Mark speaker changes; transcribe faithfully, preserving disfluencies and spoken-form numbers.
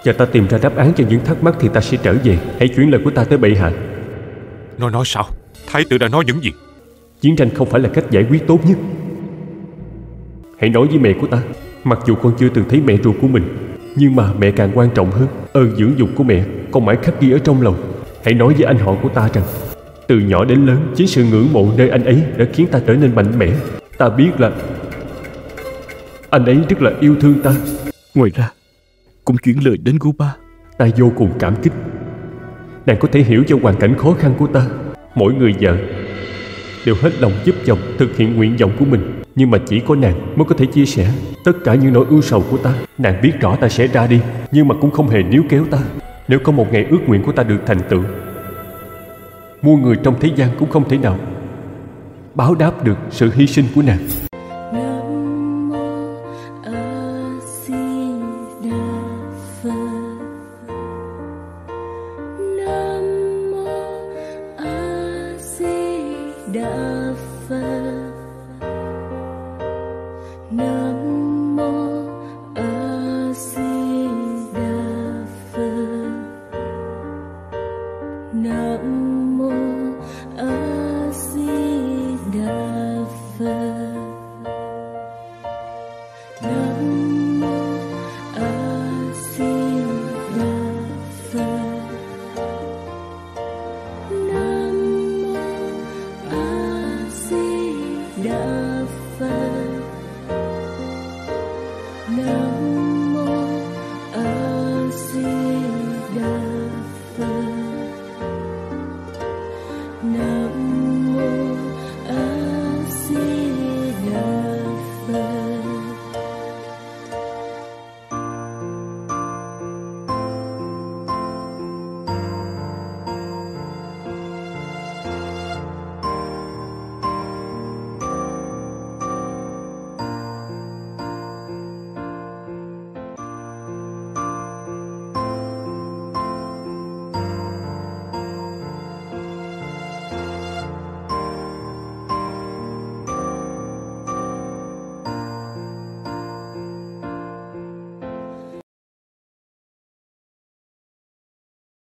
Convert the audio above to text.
Speaker 1: Chờ ta tìm ra đáp án cho những thắc mắc thì ta sẽ trở về. Hãy chuyển lời của ta tới bệ hạ.
Speaker 2: Nó nói sao? Thái tử đã nói những gì?
Speaker 1: Chiến tranh không phải là cách giải quyết tốt nhất. Hãy nói với mẹ của ta. Mặc dù con chưa từng thấy mẹ ruột của mình, nhưng mà mẹ càng quan trọng hơn. Ơn dưỡng dục của mẹ con mãi khắc ghi ở trong lòng. Hãy nói với anh họ của ta rằng từ nhỏ đến lớn, chính sự ngưỡng mộ nơi anh ấy đã khiến ta trở nên mạnh mẽ. Ta biết là anh ấy rất là yêu thương ta.
Speaker 3: Ngoài ra cũng chuyển lời đến của ba.
Speaker 1: Ta vô cùng cảm kích. Nàng có thể hiểu cho hoàn cảnh khó khăn của ta. Mỗi người vợ đều hết lòng giúp chồng thực hiện nguyện vọng của mình, nhưng mà chỉ có nàng mới có thể chia sẻ tất cả những nỗi ưu sầu của ta. Nàng biết rõ ta sẽ ra đi, nhưng mà cũng không hề níu kéo ta. Nếu có một ngày ước nguyện của ta được thành tựu, muôn người trong thế gian cũng không thể nào báo đáp được sự hy sinh của nàng.
Speaker 4: No.